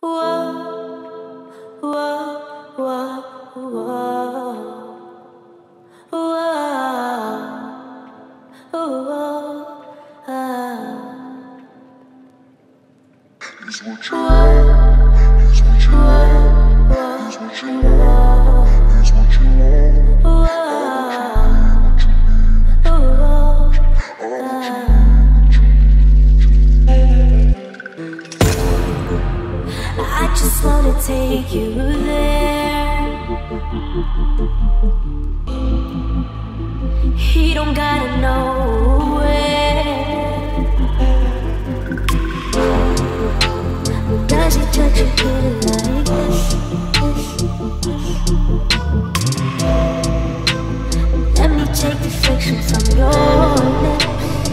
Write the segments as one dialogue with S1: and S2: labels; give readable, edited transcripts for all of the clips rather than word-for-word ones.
S1: Whoa, whoa, whoa, whoa, whoa, whoa,
S2: Here's what you want. Here's what you want. Here's what you want. Here's what you want. What you need.
S1: I just wanna take you there. He don't gotta know where. Does he touch you good like this? Let me take the friction from your lips.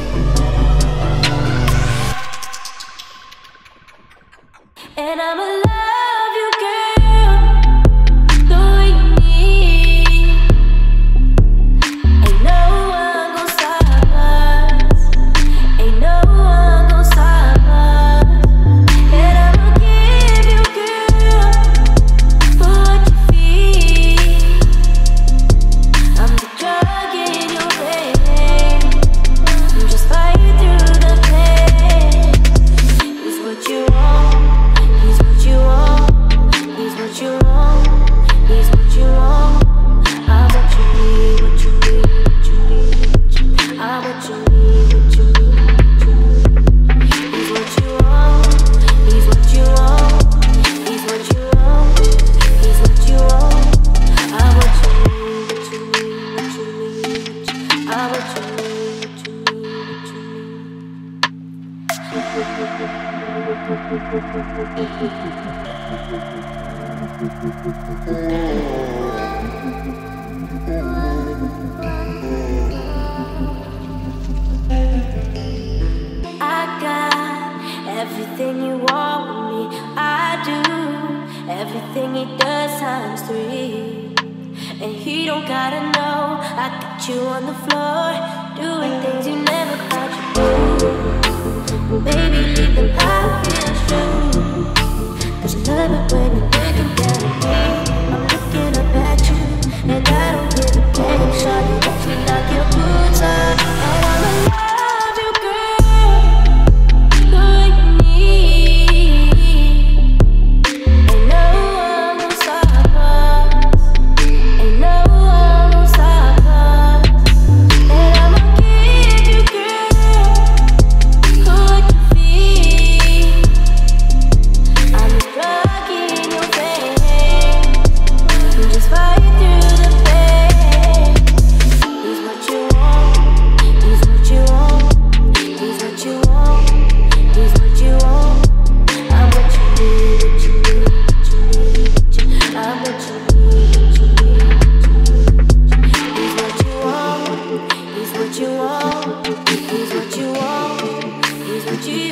S1: And I'ma love you, girl, the way you need. Ain't no one gon' stop us. Ain't no one gon' stop us. And I'ma give you, girl, what you feel. I'm the drug in your vein. Just fight through the pain. It's what you want. He's what you want. He's what you want. He's what you want. I'm what you need. What you need. What you need. I'm what you need. What you need. He's what you want. He's what you want. He's what you want. He's what you want. I'm what you need. What you need. What you need. I'm what you need. What you need. What you need. I got everything you want with me. I do everything he does times 3. And he don't gotta know. I got you on the floor, doing things you never thought you'd do. Baby, leave the obvious true. 'Cause I love it when you're looking down at me. I'm looking up at you, and I don't give a damn. Shawty, let me knock your boots off. And I'ma love you, girl, the way you need. Ain't no one gon' stop us. Ain't no one gon' stop us. And I'ma give you, girl, what you feel. I'm the drug in your vein. Just fight through the pain. He's what you want. He's what you want. He's what you want. He's what you want. I'm what you need. What you need. What you need. I'm what you need. What you need. He's what you want. He's what you want. He's what you want. He's what you